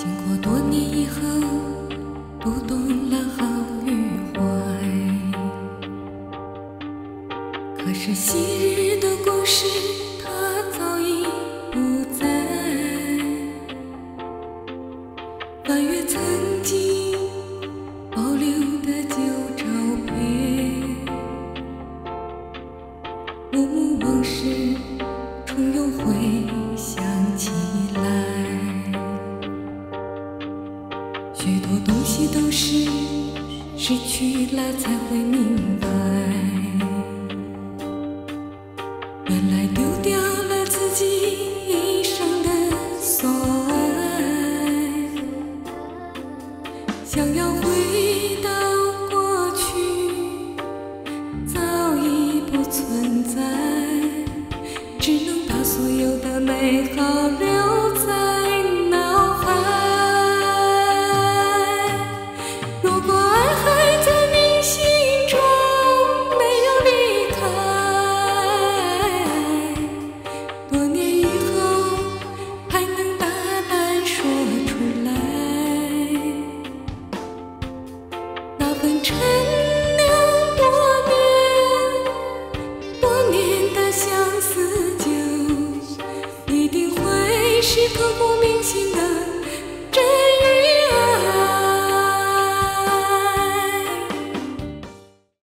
经过多年以后，读懂了好与坏。可是昔日的故事，它早已不在。翻阅曾经保留的旧照片，幕幕往事重又回想起来。许多东西都是失去了才会明白，原来丢掉了自己一生的所爱。想要回到过去，早已不存在，只能把所有的美好留在脑海。如果爱还在你心中，没有离开，多年以后还能大胆说出来。那份陈酿多年的相思酒，一定会是刻骨铭心的